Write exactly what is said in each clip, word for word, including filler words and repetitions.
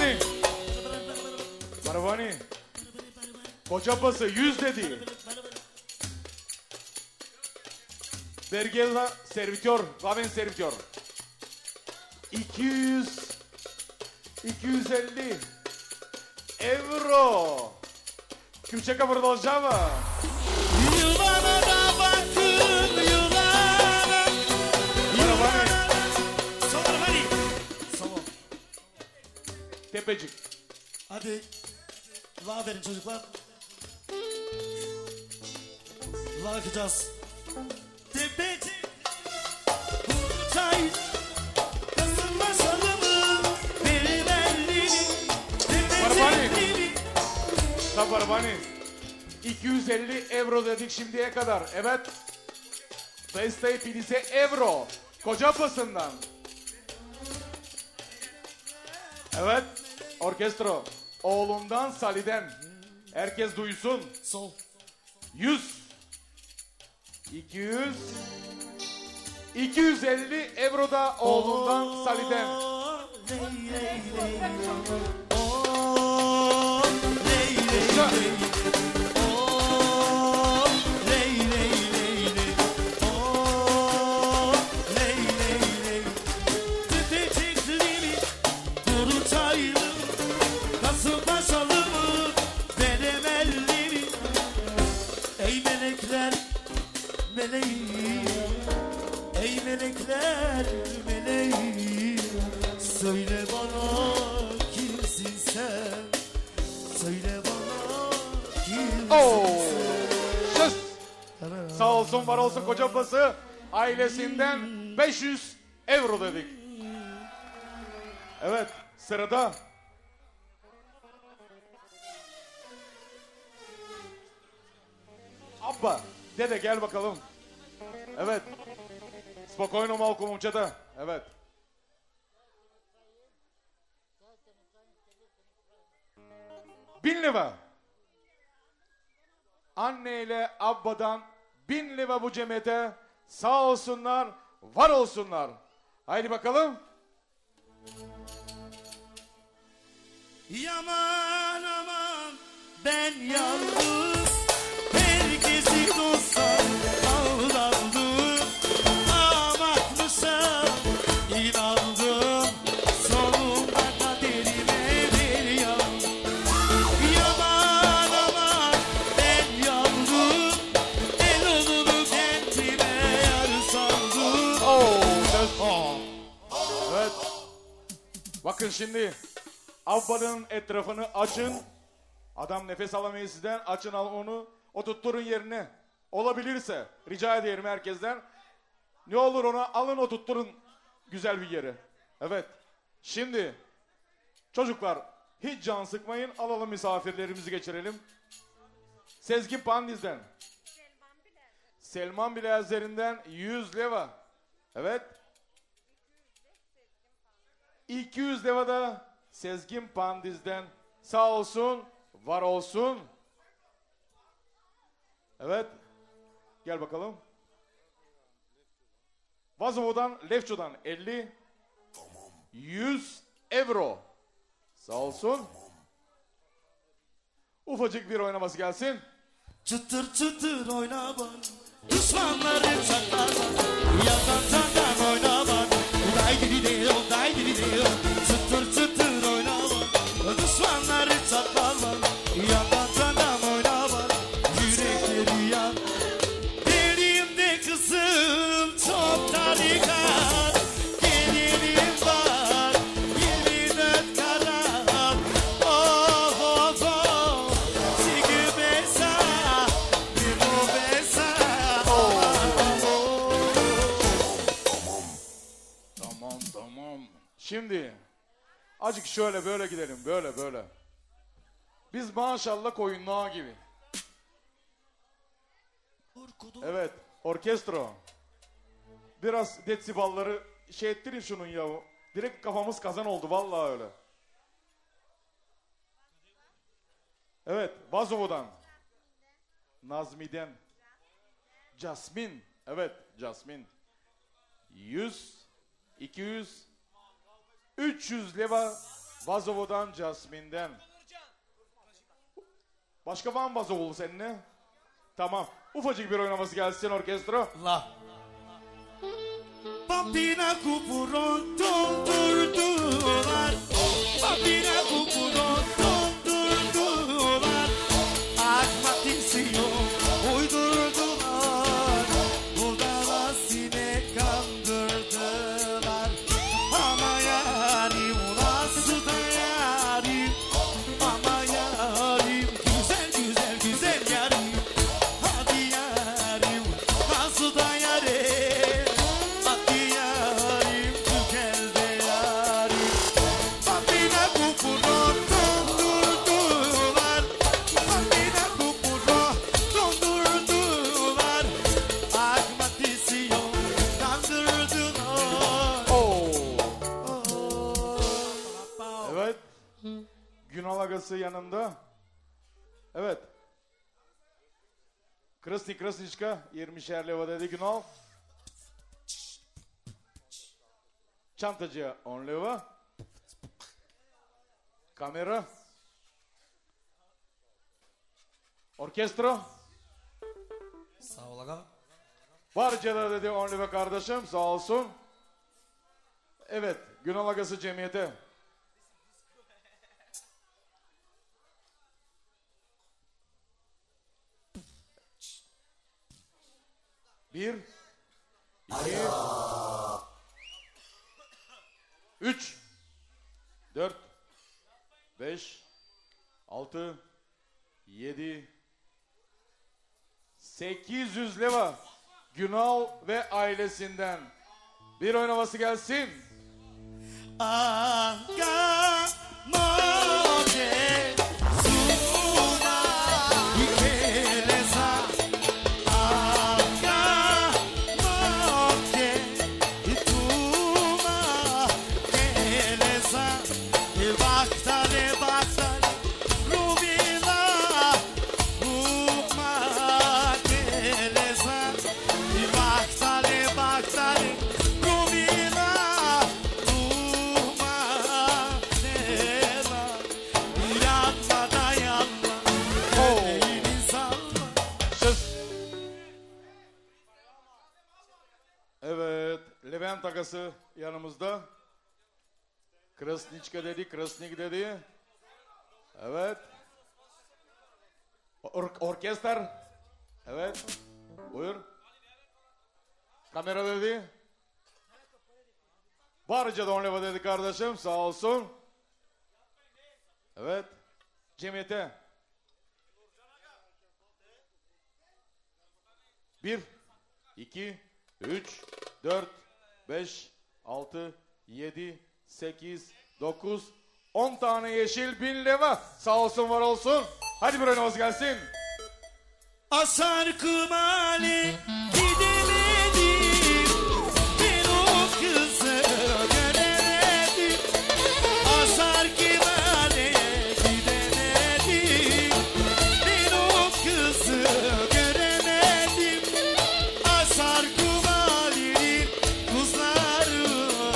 Marabani. Marabani. Koca bası yüz dedi. Bergella servitör. Raven servitör. iki yüz. iki yüz elli. Euro. Kümçeka продолжава. Yılana da baktım yılana. Marabani. Marabani. Tamam. Tepecik. Hadi. La verin çocuklar. La akacağız. Tepecik. Çay. Kızım masalımı. Benim elini. Marabani. Marabani. iki yüz elli euro dedik şimdiye kadar. Evet. Desteği Pilise euro. Koca basından. Evet. Orkestro. Oğlundan Salih'den. Herkes duysun. Sol. yüz. iki yüz. iki yüz elli euro da oğlundan Salih'den. Ley ley ley. Oh, ley ley ley. Oh, ley ley ley ley. Oh, ley ley ley. Tepecikliğimi, kuru çayımı, Kasımpaşalımı, benim ellerimi. Ey melekler, meleğim. Ey melekler, meleğim. Söyle bana kimsin sen? Söyle bana kimsin Oo. sen? Sus. Sağ olsun var olsun koca bası ailesinden beş yüz euro dedik. Evet sırada Abba dede gel bakalım. Evet. Spokojno malko momčeta. Evet. Bin lira. Anne ile abbadan bin lira bu cemiyete. Sağ olsunlar, var olsunlar. Haydi bakalım. Yaman aman ben yandım. Herkesi dostlar aldandım. Amakmışa inandım. Sonunda kaderime bir yandım. Yaman aman ben yandım. El olunu kendime yar sandım. Oo, söz. Evet. Bakın şimdi. Abbanın etrafını açın. Adam nefes alamıyor sizden. Açın al onu. Oturtturun yerine. Olabilirse. Rica ederim herkesten. Ne olur ona alın oturtturun. Güzel bir yere. Evet. Şimdi. Çocuklar. Hiç can sıkmayın. Alalım misafirlerimizi geçirelim. Sezgin Pandiz'den. Selman Bilezlerinden yüz leva. Evet. iki yüz leva da Sezgin Pandiz'den. Sağ olsun, var olsun. Evet. Gel bakalım. Vazovo'dan, Lefço'dan elli. yüz euro. Sağ olsun. Ufacık bir oynaması gelsin. Çıtır çıtır oyna bak, düşmanları çatlar bak, yandan çandan oyna bak, day didi diyor, day didi diyor. Çıtır çıtır oyna bak, düşmanları çatlar bak, yandan çandan oyna bak, yürekleri yan. Elimde kızım çok tarikat, gelinim var, yirmi dört karat. Oh oh oh, çiki besa, bir bu besa. Tamam tamam. Şimdi acık şöyle böyle gidelim. Böyle böyle. Biz maşallah koyunluğa gibi. Evet. Orkestro. Biraz desibalları şey ettirin şunun yahu. Direkt kafamız kazan oldu. Vallahi öyle. Evet. Vazovo'dan. Nazmi'den. Jasmin. Evet. Jasmin. yüz. iki yüz. üç yüz leva Vazovo'dan Jasmine'den. Başka var mı Vazovolu seninle? Tamam. Ufacık bir oynaması gelsin orkestra. La. Papina kupuron dondurdular. Papina kupuron dondurdular. Akmak istiyor uydurdular. Budala sinek kandırdılar. Ama yarim nasıl da yarim. Ama yarim güzel güzel güzel yarim. Hadi yarim nasıl da yarim. Hadi yarim tükelde yarim. Papina kupuron dondurdular. Papina kupuron dondurdular. Akmak istiyor kandırdılar. Oo. Oh. Evet. Günal Agası yanında. Evet. Krasni Krasniçka yirmişer leva dedi Günal. Çantacıya on leva. Kamera. Orkestra. Sağ ol aga. Barca'da dedi on leva kardeşim sağ olsun. Evet Günal Agası Cemiyeti. Bir, iki, üç, dört, beş, altı, yedi, sekiz yüz leva Günal ve ailesinden. Bir oynaması gelsin. Aga moje suna ikelesa. Aga moje ituma kelesa. Baktale baktale rubila uma kelesa. Baktale baktale rubila Evet, Levent Agası yanımızda. Krasniçka dedi, Krasnik dedi. Evet. Or orkester. Evet. Buyur. Kamera dedi. Barca da on leva dedi kardeşim, sağ olsun. Evet. Cemiyete. Bir, iki, üç, dört, beş, altı, yedi, sekiz, dokuz, on tane yeşil bin leva. Sağ olsun var olsun. Hadi bir oynaması gelsin. Asar kımale gidemedim. Ben o kızı göremedim. Asar kımale gidemedim. Ben o kızı göremedim. Asar kımalenin kızları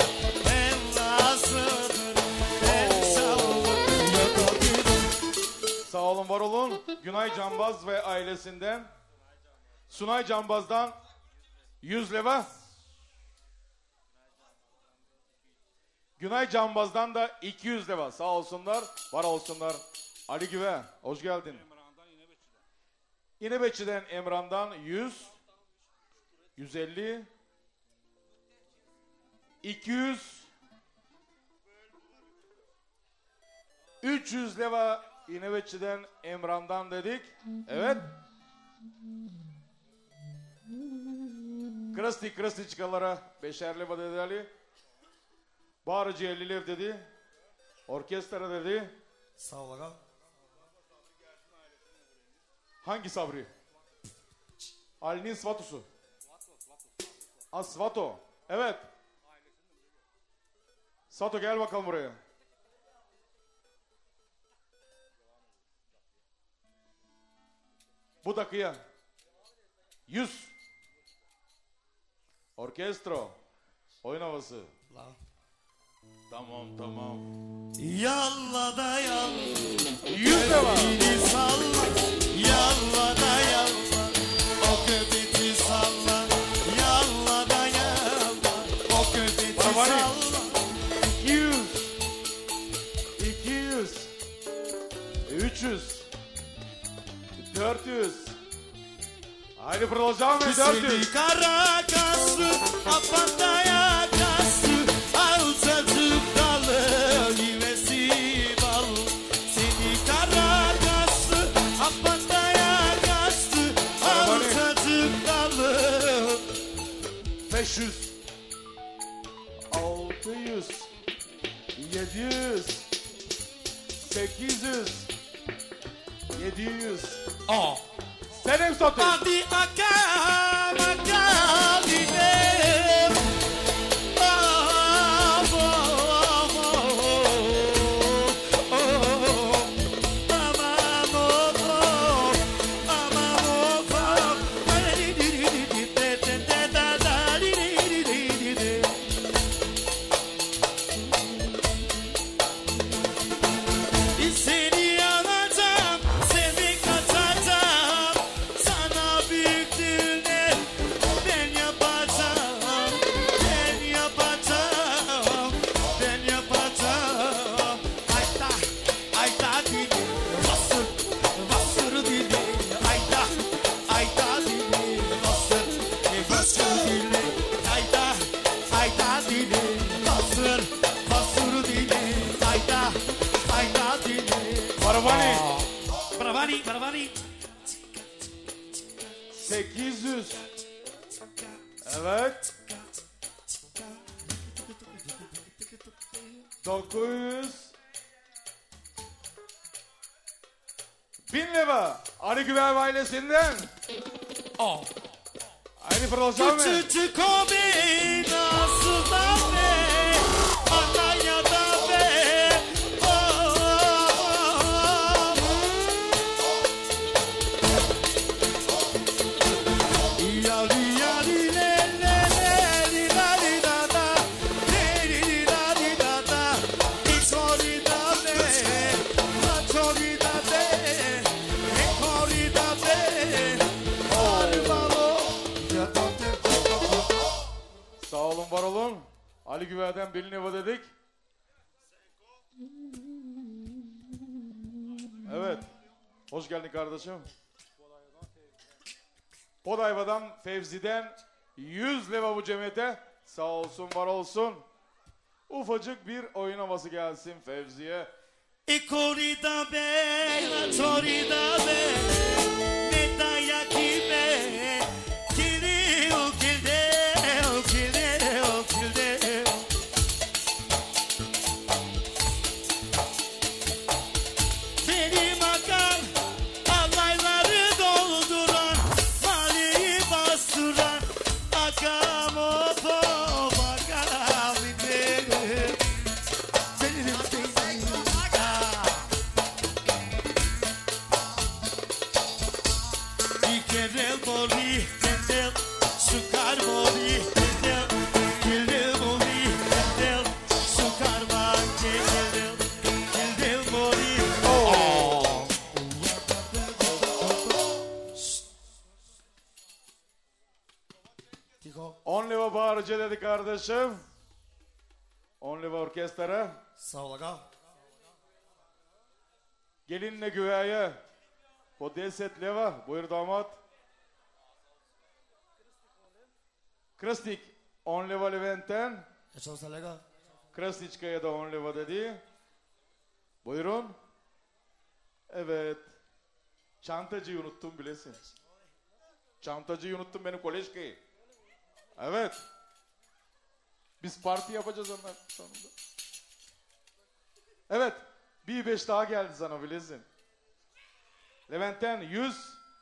Mevlasıdır. Ben sağlık yapabilirim. Sağ olun var olun. Günay Cambaz ve ailesinden. Sunay Cambaz'dan yüz leva. Günay Cambaz'dan da iki yüz leva. Sağ olsunlar, var olsunlar. Ali Güve, hoş geldin. İnebetçi'den Emran'dan yüz, yüz elli, iki yüz, üç yüz leva İnebetçi'den Emran'dan dedik. Evet. Krasti Krastiçkalara beşer leva dedi Ali. Bağrıcı elli lev dedi. Orkestra dedi. Sağ ol aga. Hangi Sabri? Ali'nin Svatosu. Ha Svato. Evet. Svato gel bakalım buraya. Bu dakika. Yüz. Orkestro. Oyun havası. La. Tamam tamam. Yalla da yalla. Yüz leva. Elini salla. Yalla da yalla. O köpeti salla. Yalla da yalla. O köpeti Barbari. salla. iki yüz. iki yüz. üç yüz. dört yüz. Haydi fırlayacağım mı? dört yüz. Seni kara kaslı, apandaya kaslı, alçacık dalı, yivesi bal. Seni kara kaslı, apandaya kaslı, alçacık dalı. beş yüz. altı yüz. yedi yüz. sekiz yüz. yedi yüz. Aa. Senem satayım. Hadi akam akam gidelim. Ah, oh, oh, oh, oh. Aman oh, oh. Aman oh, oh. Seni alacağım, seni kaçacağım. Sana büyük düğüne ben yapacağım, ben yapacağım, ben yapacağım. Ayda, ayda dili, bastır, bastır dili. Ayda, ayda dili, bastır, bastır dili. Ayda, ayda dili, bastır, bastır dili. Ayda, ayda dili. Barbari. Bravani, bravani. sekiz yüz. Evet. dokuz yüz. bin lira. Ali Güven ailesinden. Oh. Haydi fırlayacağım mı? Küçücük o bey nasıl da be, Antalya'da be. Oh, oh, oh. Yari yari le le le li la li da da, le li li la li da da. İçori da be, açori da be, ekori da be. Hadi balo, ya da te. Sağ olun, var olun. Ali Güven'den bir lira dedik. Evet. Hoş geldin kardeşim. Podayva'dan Fevzi'den yüz lira bu cemiyete. Sağ olsun, var olsun. Ufacık bir oyun havası gelsin Fevzi'ye. Ekori da be, açori da be, ne dayak be. Kilde o kilde o kilde o kilde. Benim akar alayları dolduran, maliyi bastıran, akam o po bakam gidelim. Benim benim akar. Bir kere mori kendel, sukar mori kendel, kendel mori kendel, sukar var kendel, kendel mori. on lira bağırıcı dedi kardeşim. on lira orkestra. Sağ ol aga. Gelinle güveye. O deset leva. Buyur damat. Krasnik on leva Levent'ten. Yaşa sağ ol aga. Krasniçka'ya da on leva dedi. Buyurun. Evet. Çantacıyı unuttum bilesin. Çantacıyı unuttum, benim kolejkeyi. Evet. Biz parti yapacağız onlar sonunda. Evet. Bir beş daha geldi sana bilesin. Levent'ten yüz.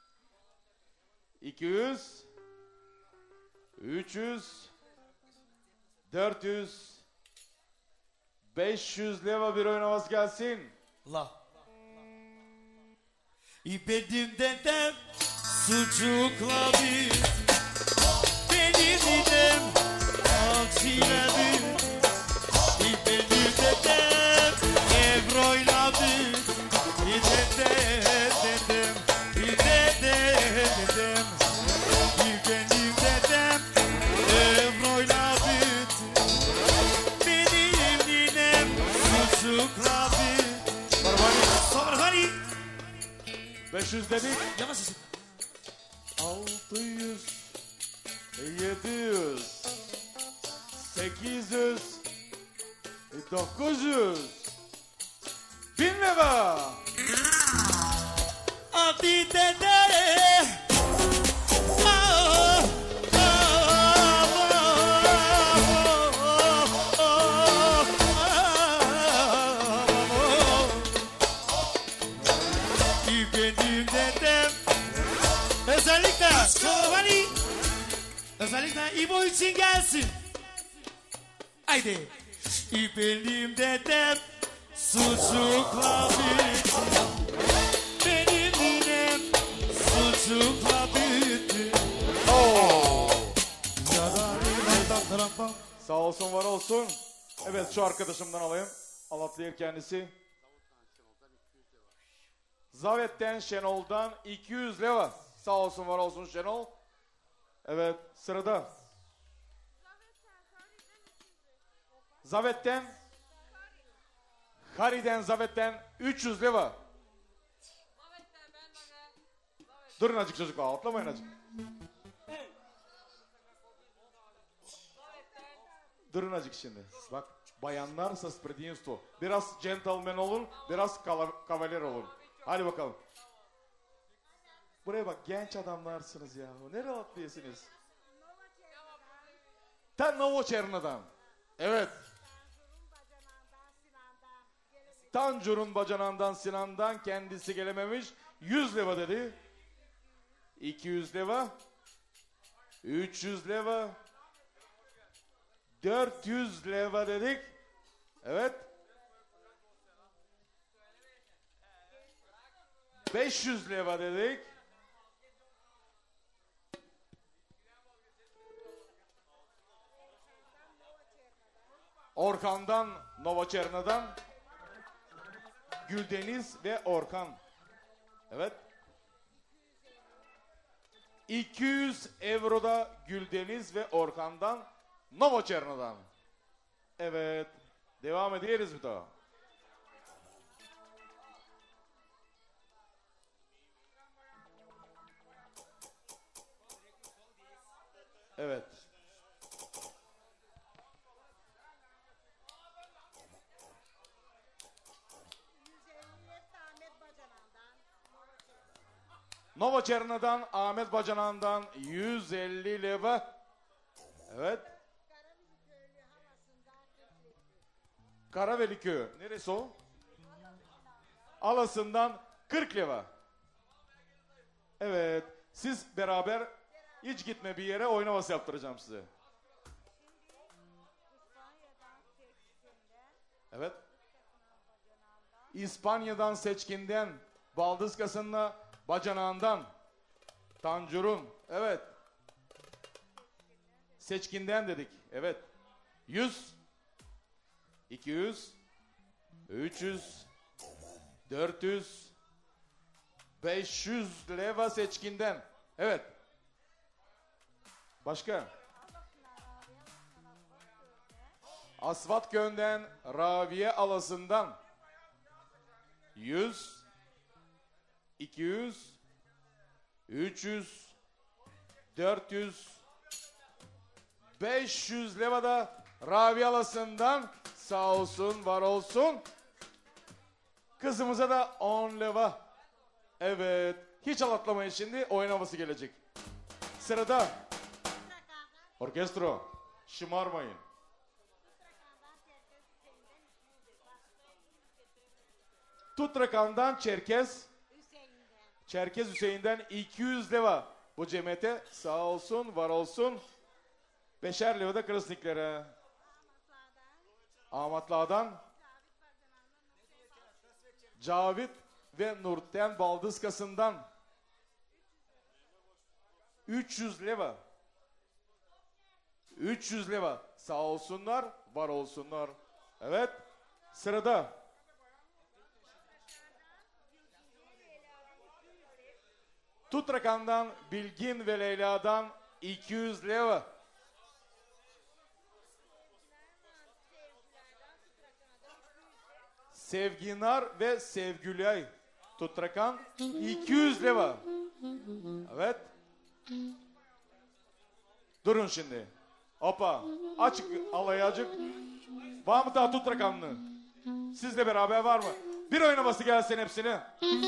iki yüz. üç yüz. dört yüz. beş yüz leva bir oynaması gelsin. La. İpedim dedem sucukla bir, benim dedem aksiyle bir. İpedim dedem Ebro'yla bir dedem dedem dedem dedem benim dedem Ebro'yla bir benim ninem sucukla bir Sorgani beş yüz dedik. Yavaş sesi altı yüz, yedi yüz, sekiz yüz, dokuz yüz, bin lira. Adi dede Ah, ah, ah, ah, benim dedem özellikle Sorvani özellikle İbo için gelsin. Haydi. Benim dedem sucukla büyüdü. Benim ninem sucukla büyüdü. Oo. Yadarı Sağ olsun, var olsun. Evet, şu arkadaşımdan alayım. Alatlıyer kendisi. Zavet'ten Şenol'dan iki yüz lira. Sağ olsun, var olsun Şenol. Evet, sırada. Zavet'ten Hari'den Zavet'ten üç yüz lira. Durun azıcık çocuklar, atlamayın azıcık. Durun azıcık şimdi. Bak, bayanlar с предимство. Biraz gentleman olun, biraz kavaler olun. Hadi bakalım. Buraya bak, genç adamlarsınız ya. Ne rahatlıyorsunuz? Ta Novoçerna'dan. Evet. Tancur'un bacanağından Sinan'dan kendisi gelememiş. yüz lira dedi. iki yüz lira. üç yüz lira. dört yüz lira dedik. Evet. beş yüz lira dedik. Orkan'dan, Novoçerna'dan Güldeniz ve Orkan. Evet. iki yüz euroda Güldeniz ve Orkan'dan, Novoçerna'dan. Evet. Devam ederiz bir daha. Evet. Novoçerna'dan, Ahmet Bacanağı'ndan yüz elli lira. Evet. Karaveli Köyü. Neresi o? Alasından kırk lira. Evet. Siz beraber hiç gitme bir yere oynaması yaptıracağım size. Evet. İspanya'dan Seçkin'den, Baldızkası'nda Bacanağı'ndan, Tancur'un, evet. Seçkin'den dedik, evet. yüz, iki yüz, üç yüz, dört yüz, beş yüz leva Seçkin'den, evet. Başka? Asfalt Köy'den, Raviye Alası'ndan, yüz, iki yüz, üç yüz, dört yüz, beş yüz leva da Ravi Alası'ndan, sağ olsun, var olsun. Kızımıza da on leva. Evet, hiç alatlamayın, şimdi oynaması gelecek. Sırada orkestro, şımarmayın. Tutrakan'dan Çerkez, Çerkez Hüseyin'den iki yüz leva bu cemiyete, sağ olsun, var olsun. Beşer leva da Kırısniklere. Ahmatlağ'dan Cavit ve Nurten Baldızkası'ndan üç yüz leva. üç yüz leva, sağ olsunlar, var olsunlar. Evet, Sırada Tutrakan'dan Bilgin ve Leyla'dan iki yüz leva. Sevginar ve Sevgülay Tutrakan iki yüz leva. Evet. Durun şimdi. Hoppa. Açık alayacık. Var mı daha Tutrakanlı? Sizle beraber var mı? Bir oynaması gelsin hepsini.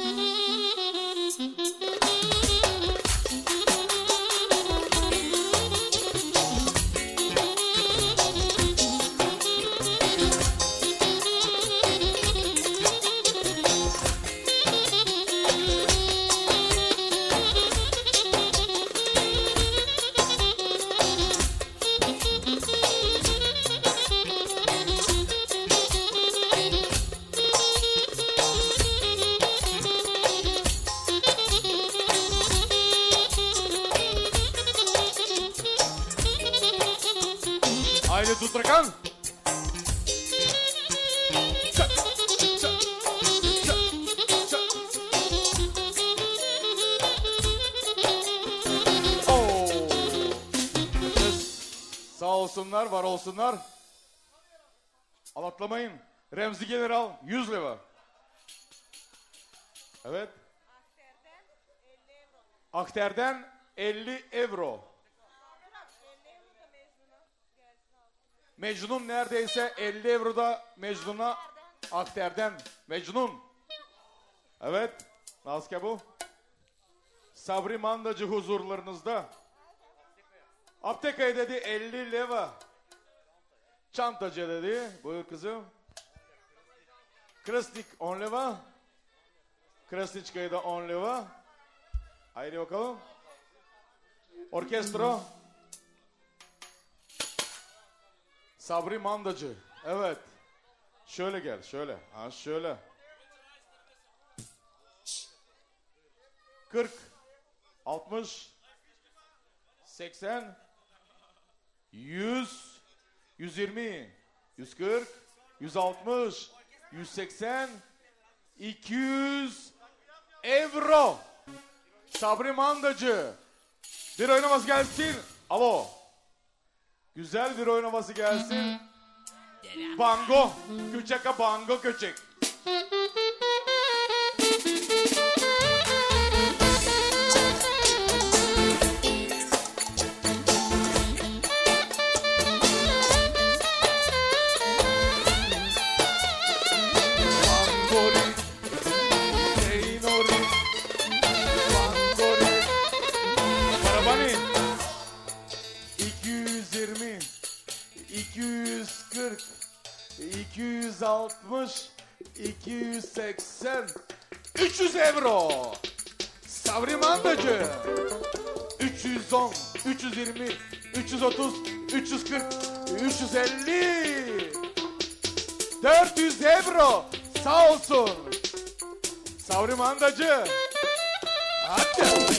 Haydi Tutrakan. Oo. Sağ olsunlar, var olsunlar. Alatlamayın. Remzi General yüz lira. Evet. Akter'den elli euro. Mecnun neredeyse elli euroda Mecnun'a Akter'den Mecnun. Evet. Naske bu. Sabri Mandacı huzurlarınızda. Apteka'ya dedi elli leva. Çantacı dedi. Buyur kızım. Krasnik on leva. Krasniçka'ya da on leva. Haydi bakalım. Orkestro. Sabri Mandacı. Evet. Şöyle gel. Şöyle. Ha şöyle. kırk. altmış. seksen. yüz. yüz yirmi. yüz kırk. yüz altmış. yüz seksen. iki yüz. Euro. Sabri Mandacı. Bir oynaması gelsin. Alo. Güzel bir oynaması gelsin. Bango. Küçeka bango köçek. Bangori. Teynori. Bangori. Karabani. iki yüz yirmi. iki yüz kırk, iki yüz altmış, iki yüz seksen, üç yüz euro. Sabri Mandacı. üç yüz on, üç yüz yirmi, üç yüz otuz, üç yüz kırk, üç yüz elli. dört yüz euro. Sağ olsun. Sabri Mandacı. Hadi.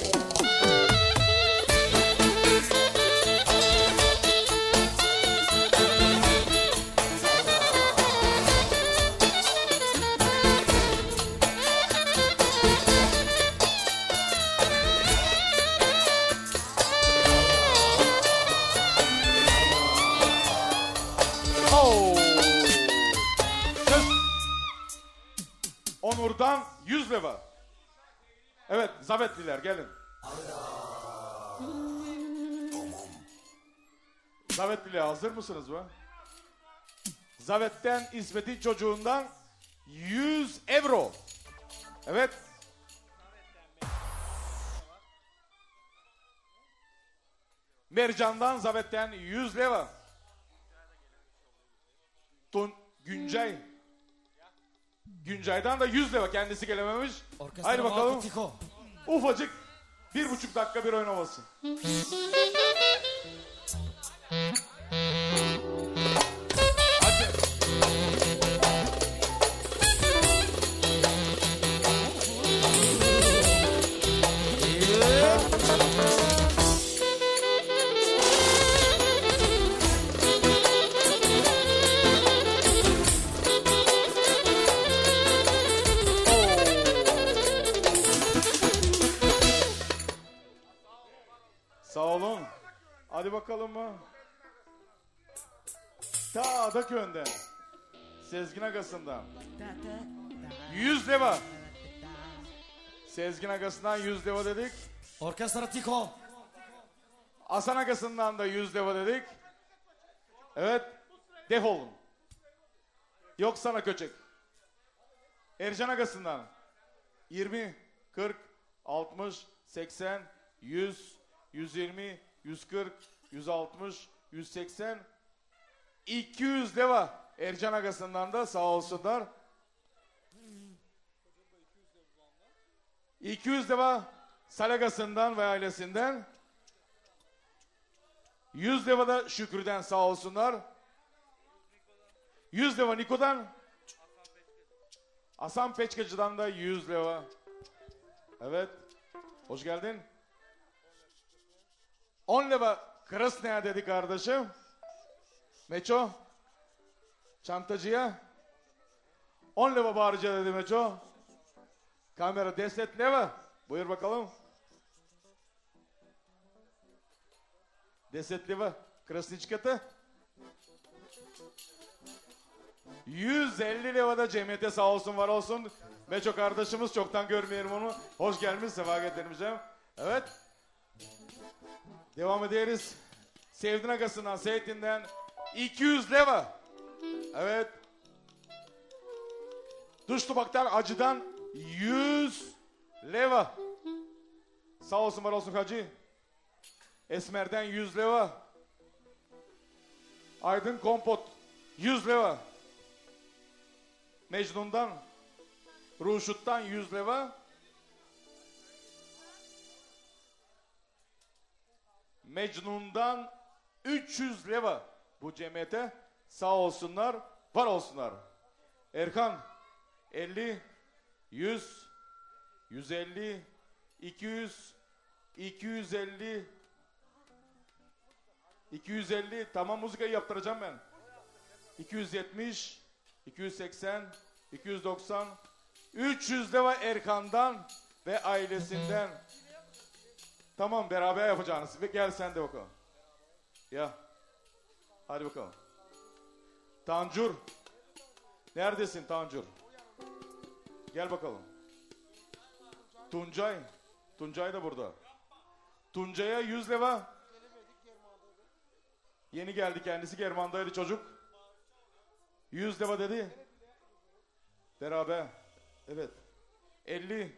Onur'dan yüz lira. Evet, Zavetliler gelin. Zavetliler hazır mısınız mı? Zavet'ten İsmet'in çocuğundan yüz euro. Evet. Mercan'dan Zavet'ten yüz lira. Tun Güncay. Güncay'dan da yüz lira, kendisi gelememiş. Orkestra Haydi bakalım. Markotiko. Ufacık bir buçuk dakika bir oynaması. Hadi. Hadi bakalım mı? Ta da köyünden. Sezgin Agası'ndan. yüz leva. Sezgin Agası'ndan yüz leva dedik. Orkestra Tiko. Hasan Agası'ndan da yüz leva dedik. Evet. Defolun. Yok sana köçek. Ercan Agası'ndan. yirmi, kırk, altmış, seksen, yüz, yüz yirmi, yüz kırk, yüz altmış, yüz seksen, iki yüz leva. Ercan Agası'ndan da sağ olsunlar. iki yüz leva Salagası'ndan ve ailesinden. yüz leva da Şükrü'den sağ olsunlar. yüz leva Niko'dan. Hasan Peçkacı'dan da yüz leva. Evet. Hoş geldin. on leva Krasnaya dedi kardeşim. Meço. Çantacıya. on leva bağırıcıya dedi Meço. Kamera deset leva. Buyur bakalım. deset leva. Krasniçkatı. yüz elli levada cemiyete sağ olsun var olsun. Meço kardeşimiz çoktan görmeyelim onu. Hoş gelmiş sefa getirmişim. Evet. Devam ederiz. Sevdin Agası'ndan Seyit'inden iki yüz leva. Evet. Duştubak'tan Acı'dan yüz leva. Sağ olsun var olsun Hacı. Esmer'den yüz leva. Aydın Kompot yüz leva. Mecnun'dan Ruşut'tan yüz leva. Mecnun'dan üç yüz leva. Bu cemiyete sağ olsunlar, var olsunlar. Erkan elli, yüz, yüz elli, iki yüz, iki yüz elli, iki yüz elli. Tamam, müzikayı yaptıracağım ben. iki yüz yetmiş, iki yüz seksen, iki yüz doksan, üç yüz leva Erkan'dan ve ailesinden. Tamam, beraber yapacağınız. Ve gel sen de bakalım. Ya. Hadi bakalım. Tancur. Neredesin Tancur? Gel bakalım. Tuncay. Tuncay da burada. Tuncay'a yüz leva. Yeni geldi kendisi. Germandaydı çocuk. yüz leva dedi. Beraber. Evet. elli.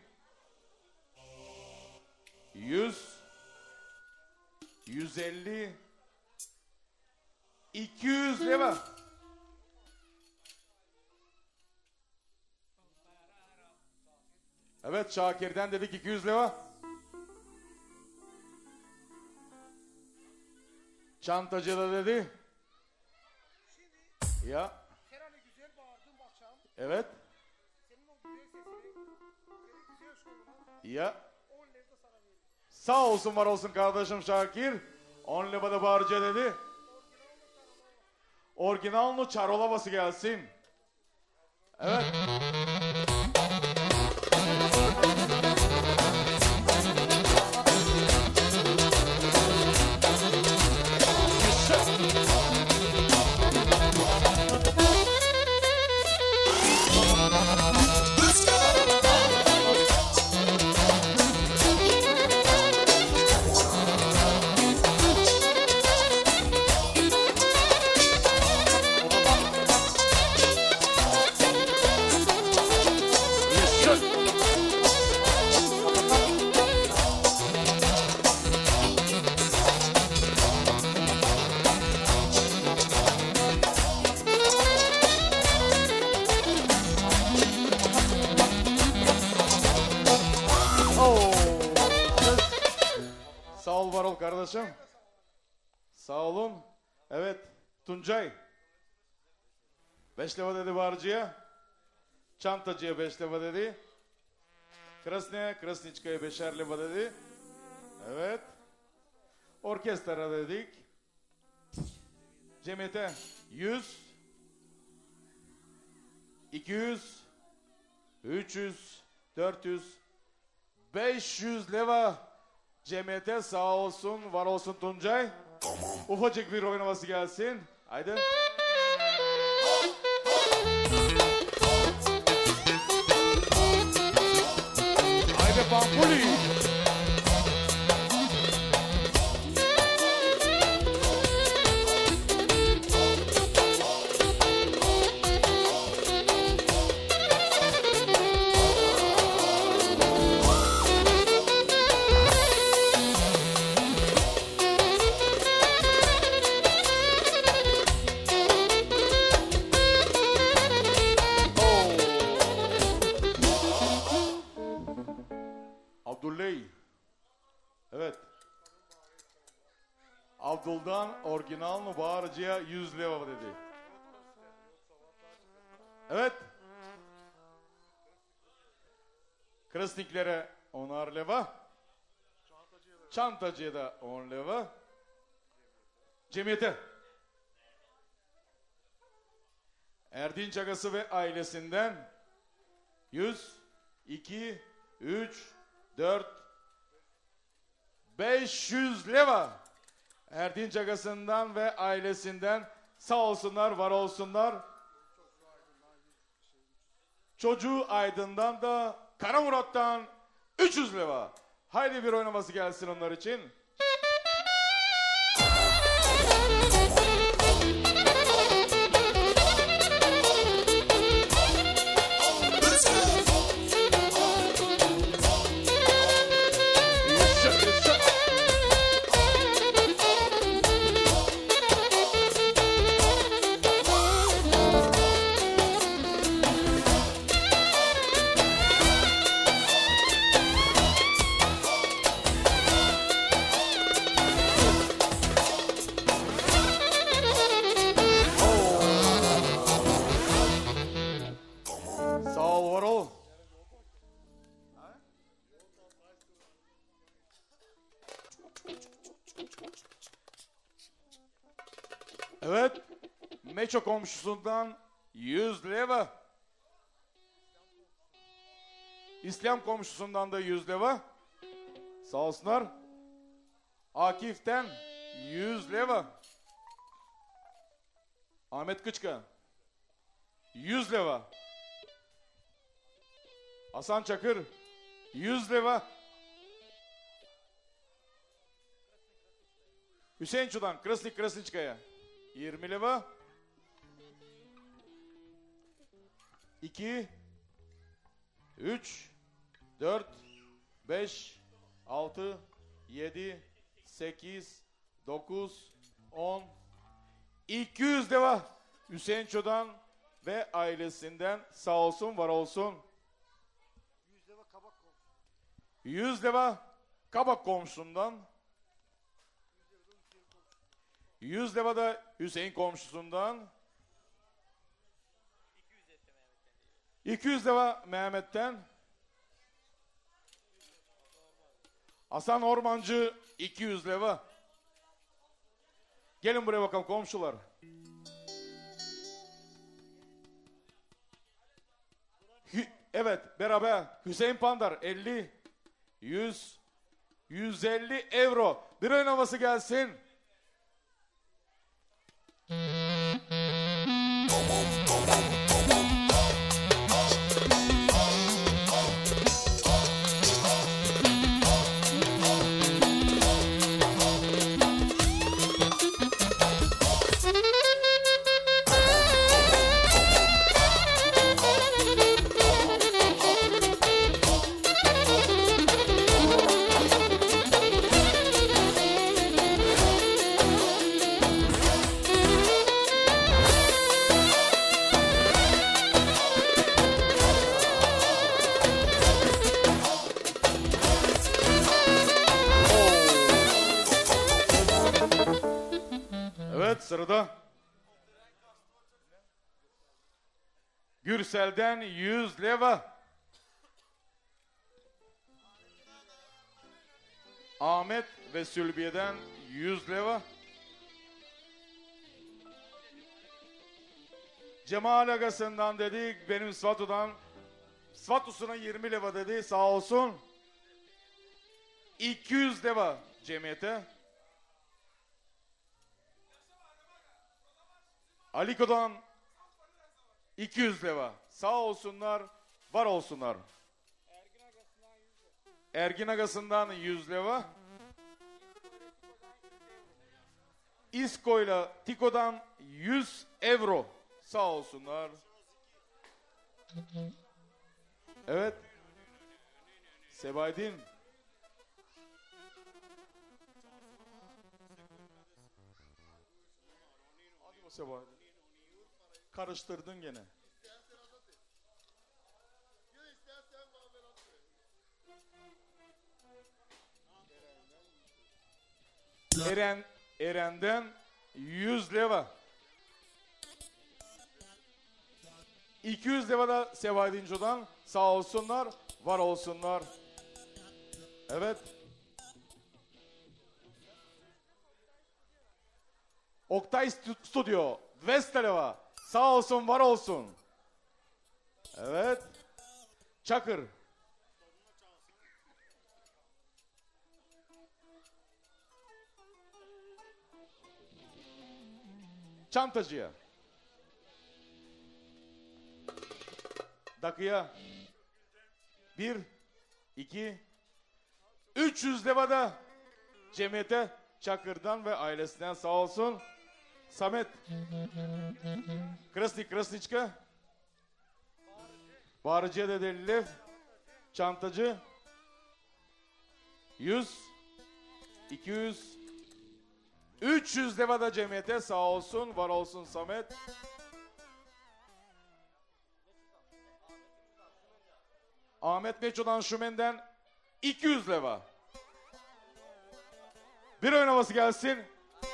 yüz. yüz elli. iki yüz leva. Evet, Şakir'den dedik iki yüz leva. Çantacıda dedi. Ya. Evet. Ya. Sağ olsun var olsun kardeşim Şakir. on leva da bağırıcı dedi. Orijinalno Çarolavası gelsin. Evet. Kardeşim. Sağ olun. Evet. Tuncay. Beş leva dedi bağırıcıya. Çantacıya beş leva dedi. Krasnaya, Krasniçka'ya beşer leva dedi. Evet. Orkestra dedik. Cemiyete yüz. iki yüz. üç yüz. dört yüz. beş yüz leva. Cemiyete sağ olsun, var olsun Tuncay. ufacık bir oynaması gelsin. Haydi. Haydi Pampuli. Abdulley. Evet. Abdul'dan orijinal mübareciye yüz lira dedi. Evet. Krasniklere onar lira. Çantacıya da on lira. Cemiyete. Erdinç Agası ve ailesinden yüz, iki, üç, dört, beş yüz lira. Erdinç Agası'ndan ve ailesinden sağ olsunlar, var olsunlar. Çocuğu Aydın'dan da Kara Murat'tan üç yüz lira. Haydi bir oynaması gelsin onlar için. Evet. Meço komşusundan yüz lira. İslam komşusundan da yüz lira. Sağ olsunlar. Akif'ten yüz lira. Ahmet Kıçka yüz lira. Hasan Çakır yüz lira. Hüseyin Çudan Krasnik Krasniçka'ya yirmi lira. iki, üç, dört, beş, altı, yedi, sekiz, dokuz, on, iki yüz lira. Hüseyin Çodan ve ailesinden sağ olsun, var olsun. yüz lira kabak komşu. yüz lira kabak komşusundan. yüz lira da Hüseyin komşusundan. iki yüz lira Mehmet'ten. Hasan Ormancı iki yüz lira. Gelin buraya bakalım komşular. Hü evet beraber Hüseyin Pandar elli, yüz, yüz elli euro. Bir oyun havası gelsin. Sırada Gürsel'den yüz lira. Ahmet ve Sülbiye'den yüz lira. Cemal Agası'ndan dedik, benim Svatu'dan Svatu'suna yirmi lira dedi, sağ olsun. iki yüz lira cemiyete. Aliko'dan iki yüz leva. Sağ olsunlar, var olsunlar. Ergin Agası'ndan yüz leva. İsko'yla Tiko'dan yüz euro. Sağ olsunlar. Evet. Sebaydin. Hadi o Sebaydin. Karıştırdın gene. Eren, Eren'den yüz leva. iki yüz leva da Sevaydinco'dan. Sağ olsunlar, var olsunlar. Evet. Oktay Stüdyo, iki leva. Sağ olsun, var olsun. Evet. Çakır. Çantacıya. Dakıya. Bir, iki, üç yüz levada Cemiyete Çakır'dan ve ailesinden sağ olsun. Samet. Krasnik, Krasniçka. Bağrıcıya da Delilev. Çantacı. Yüz, iki yüz, üç yüz levada Cemiyete sağ olsun, var olsun Samet. Ahmet Meço'dan Şümen'den iki yüz leva. Bir oynaması gelsin.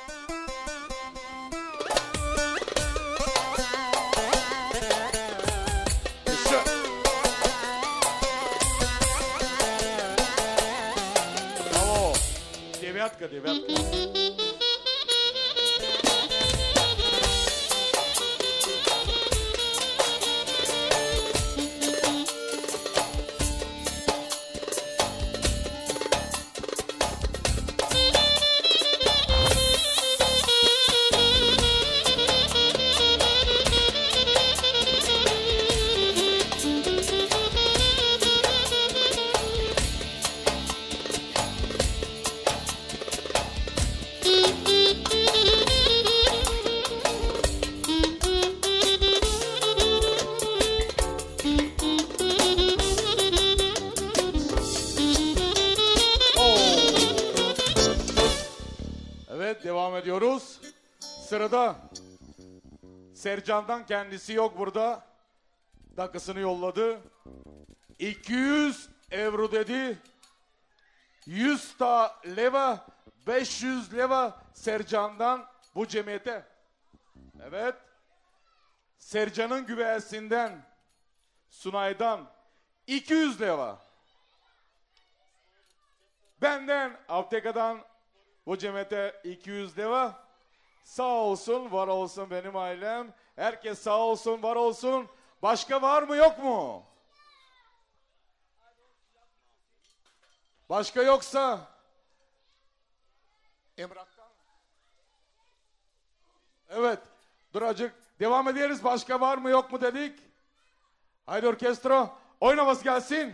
İşte. Bravo. Deviatka, deviatka. Devam ediyoruz. Sırada Sercan'dan, kendisi yok burada. Dakikasını yolladı. iki yüz euro dedi. yüz ta leva, beş yüz leva Sercan'dan bu cemiyete. Evet. Sercan'ın güveysinden, Sunay'dan iki yüz leva. Benden, Apteka'dan bu cemiyete iki yüz leva. Sağ olsun, var olsun benim ailem. Herkes sağ olsun, var olsun. Başka var mı, yok mu? Başka yoksa Emrah'tan. Evet, duracık. Devam ederiz. Başka var mı, yok mu dedik. Haydi orkestro, oynaması gelsin.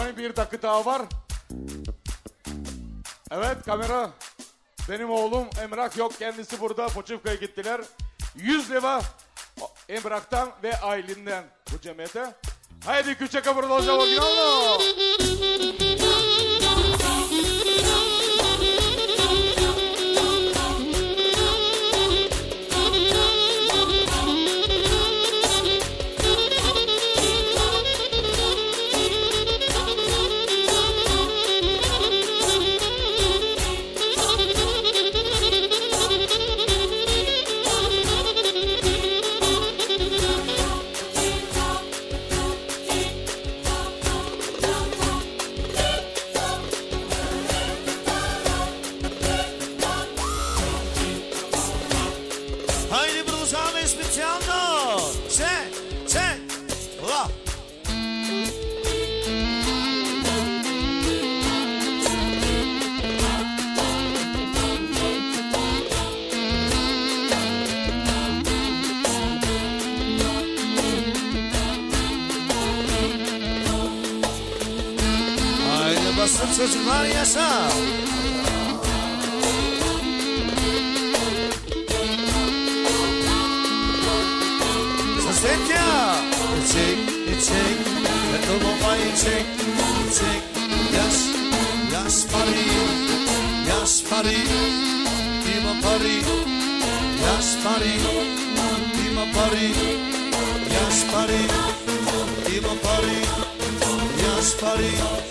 Son bir dakika daha var. Evet kamera. Benim oğlum Emrah yok. Kendisi burada. Poçivka'ya gittiler. yüz lira Emrah'tan ve Aylin'den bu cemiyete. Haydi küçük kapırda hocam orijinal. Basın çocuklar yaşa. Seslet ya. İçek, içek, ve dolma içek, içek. Yaş, yaş pari, yaş pari, dima pari, yaş pari, dima pari, yaş pari, dima pari, yaş pari.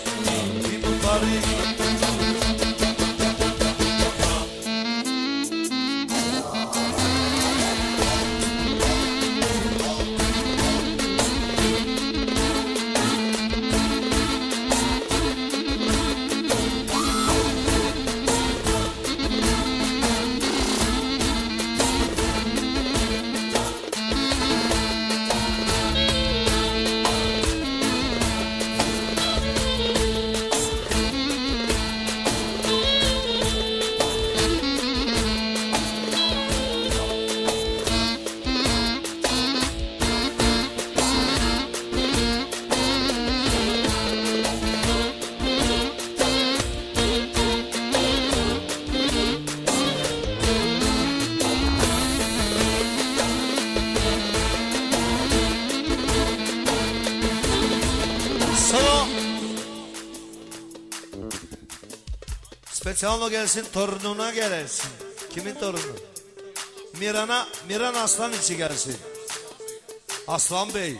Specialo gelsin, torununa gelsin. Kimin torunu? Miran'a, Miran Aslan içi gelsin. Aslan Bey.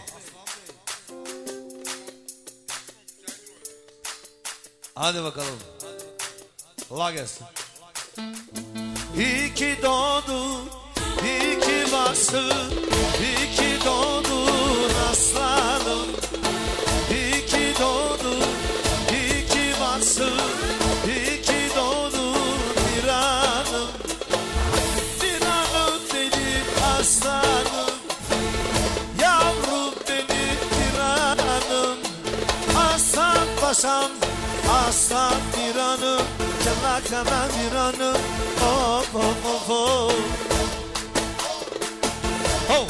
Hadi bakalım. La gelsin. İyi ki doğdun, iyi ki varsın, iyi ki doğdun aslanım. İyi ki doğdun, iyi ki varsın, iyi ki doğdun Miran'ım. Miran'ım benim aslanım, yavrum benim Miran'ım. Aslan paşam, aslan Miran'ım, cana cana Miran'ım. Oh oh oh oh. Oh.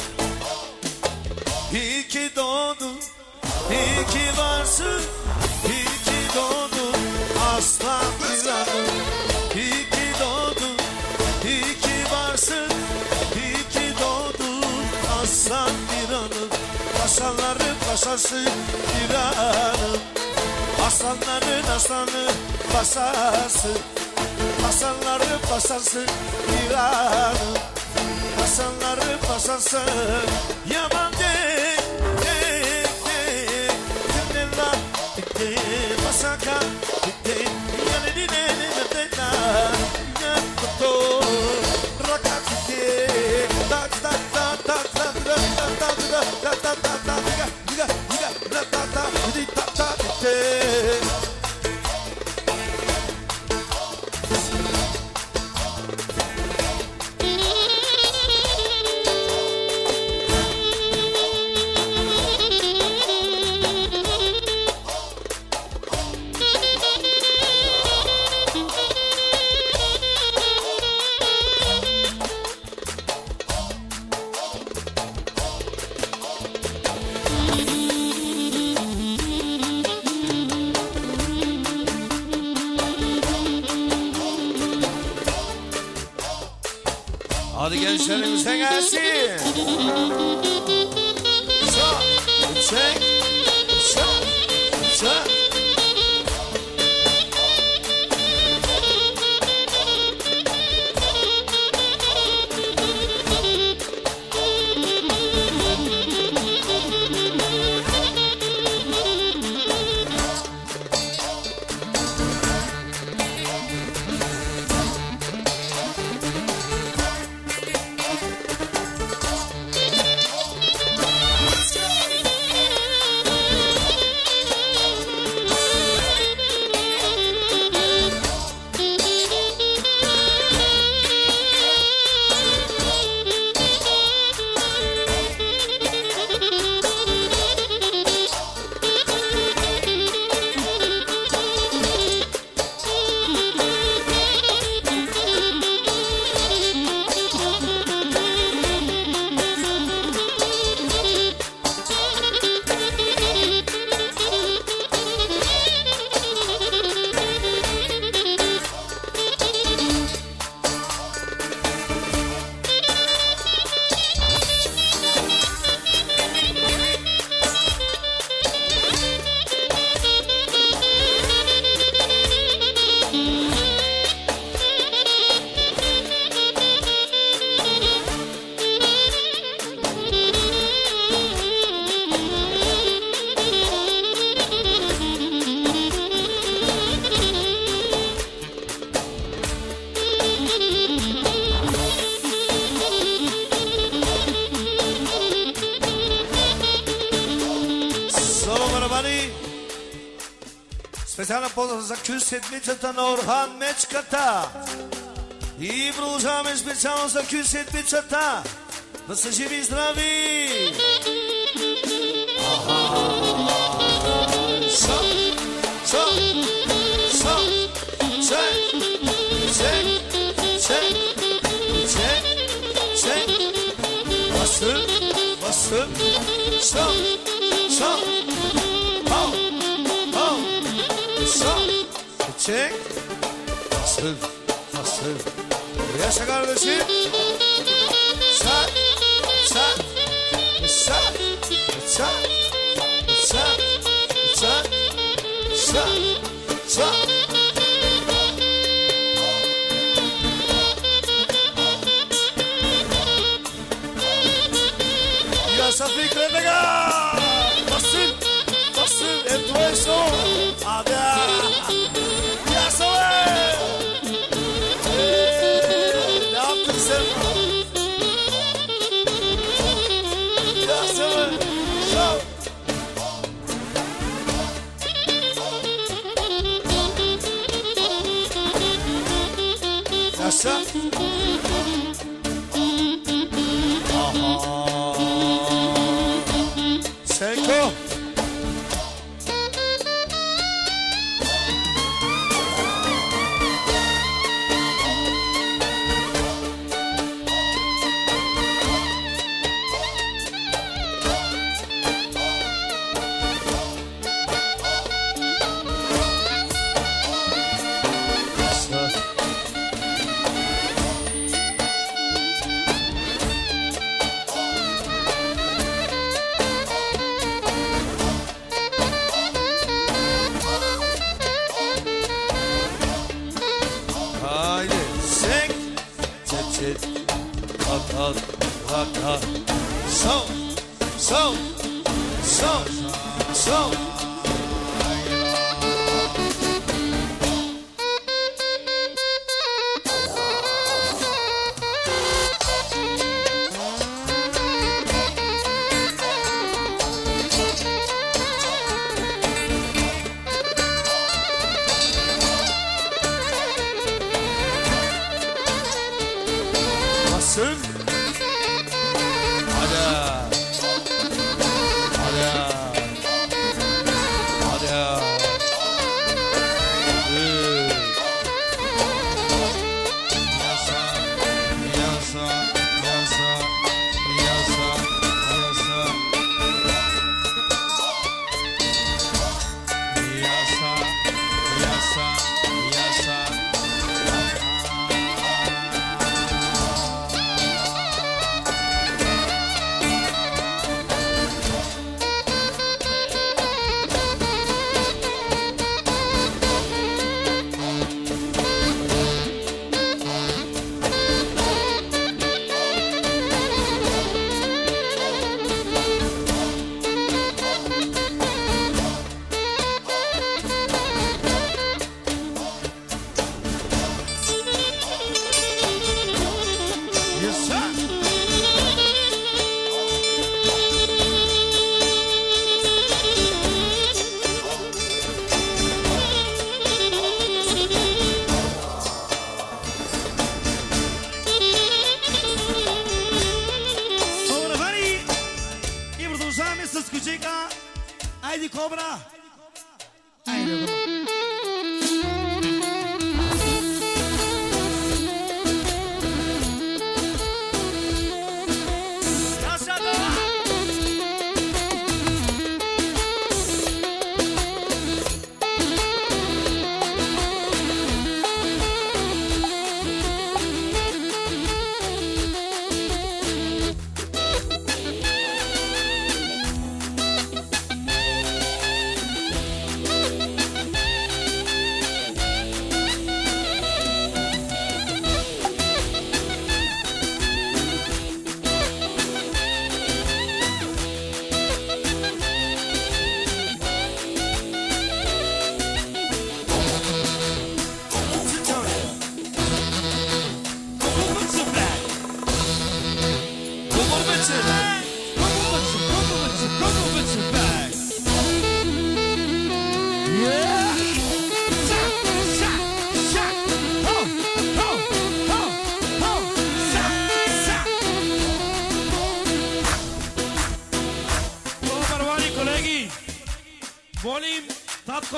İyi ki doğdun, iyi ki varsın, iyi ki doğdun aslan Miran'ım. İyi ki doğdun, iyi ki varsın, iyi ki doğdun aslan Miran'ım. Paşaların paşası Miran'ım, aslanların aslanı paşası. Aslanların paşası Miran'ım, aslanların paşası. Yaman değil, değil, değil. Dinle la, değil, pasaka, değil. Yani dinle, dinle, dinle. Yakuto, rakat, değil. Tak, tak, tak, tak, tak, tak, tak, tak, tak, tak, tak, tak, diga, diga, diga, tak, tak, tak, tak, tak, tak. Hadi gençlerimize gelsin. Sağ, çek, sağ, sağ. Specjalna pozdrav za Q sedmicata na Orhan Mečkata. И продължаваме специално за Q седмицата. Да са живи и здрави! Сам, сам, сам, чек, чек, чек, чек, чек. Basın, basın, сам, сам, пау, пау, сам, çek, basın, basın. Yaşa kardeşim. Sen, sen, sen, sen, sen, sen, sen, sen. Yaşa Fikret Ega. Basın, basın, esto eso. Hadi. Yaşa be. Ne yaptın sen? Yaşa be. Şov. Yaşa. Aha. Senko. So, so, so, so. Basın. Hadi. Hadi.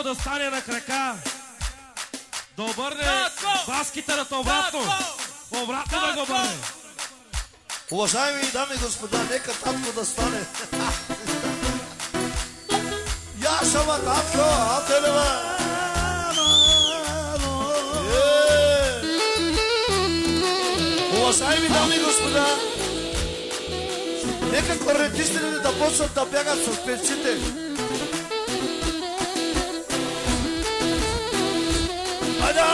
да стане на крака. Да обърне бас китарата обратно. Обратно да го обърне. Уважаеми дами и господа, нека татко да стане. Я шама татко, ателева. Уважаеми дами и господа, нека корнетистите да почнат да бягат с певците. Айда!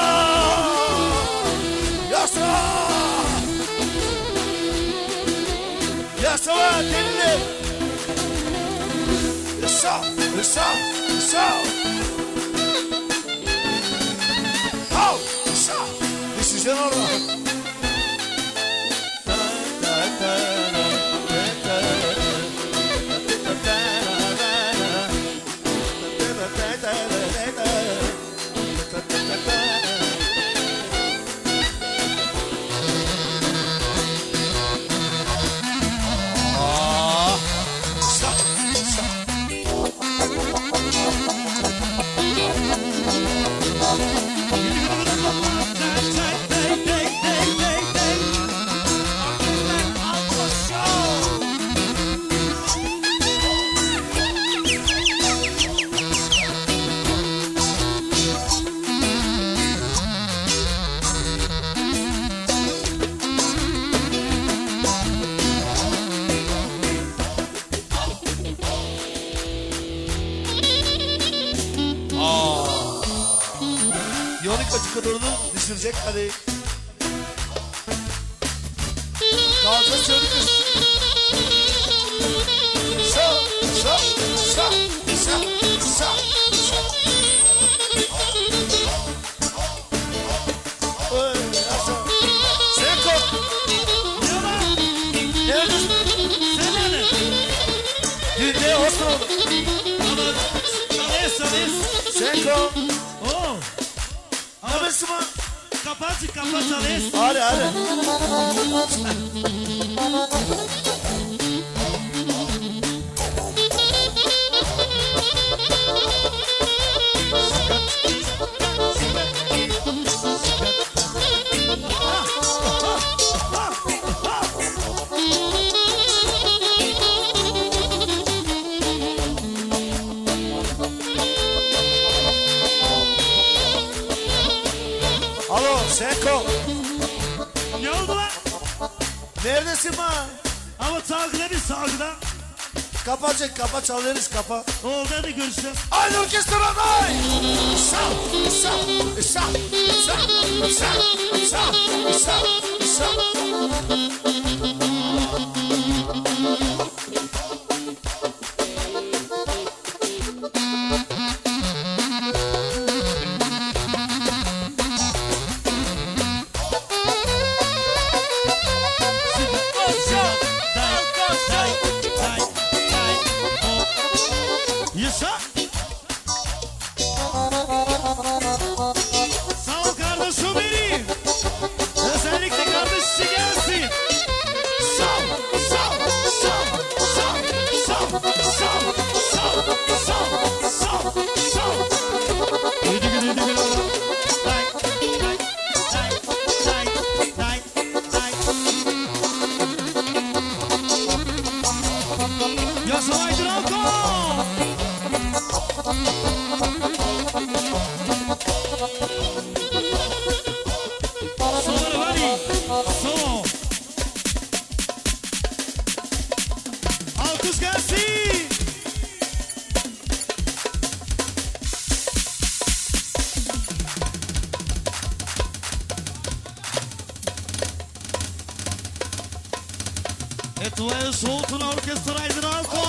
Ясна! Ясна, диле! Яса! Яса! Яса! Хау! Яса! This is another. Düşürecek hadi. Kaldı çocuk. Sa sa sa sa sa sa. Oy asa. Seko. Няма. Neredesin? Sen nerede? Düğünde olsun oldu. Ama Salis Salis. Seko. Oo. Neredesin lan? Kapat kapat Salis. Hadi hadi. Alo Seko. Ne oldu lan? Neredesin lan? Ama salgıda bir salgıda. Kapa çek kapa çalarız kapa. Oldu hadi görüşürüz. Aynı orkestra day. Sağ sağ sağ sağ sağ sağ sağ sağ. Sağ ol kardeşim benim. Özellikle kardeşçi gelsin. Sağ sağ sağ sağ sağ sağ sağ sağ sağ. Güdü güdü güdü güdü. Day, day, day, day, day, day. Yaşa Drako. Solo Vali. Solo. Alkış gelsin. Е, това е шоуто на оркестъра Айдранко.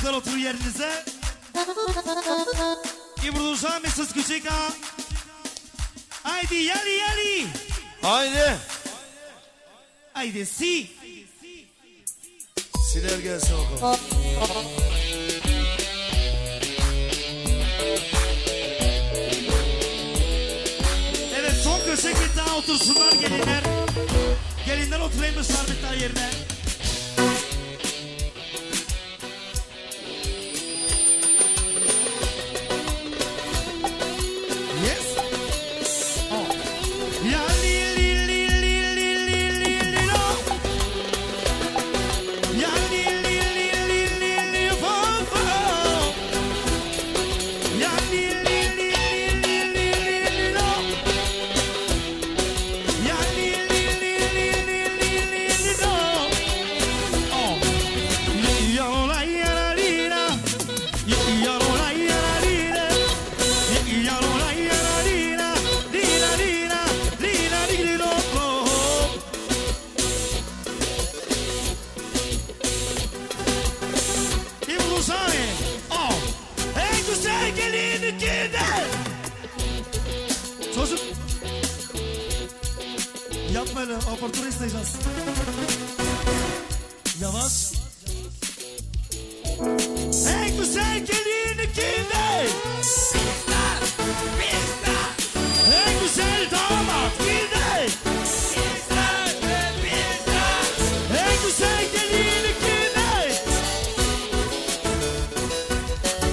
güzel oturun yerinize. İbruzan Mesut Küçük ha. Haydi yali yali. Haydi. Haydi si. Siler gelsin bakalım. Evet son köşe bir daha otursunlar gelinler. Gelinler oturaymışlar bir tane yerine. Yes. Oh. Ya li li li li li li li li lo. Ya li li li li li li fo fo. Ya li li li li li li li lo. Ya li li li li li li li lo. Oh. Ya la ya la li la. Ya la ya la li la. Ya la ya la li la. Li la li la. Li la li li lo. İbruzane. Oh. En güzel gelin ikide. Çocuk. Yapma öyle. Apertura isteyeceğiz. Yavaş. En güzel gelin ikide.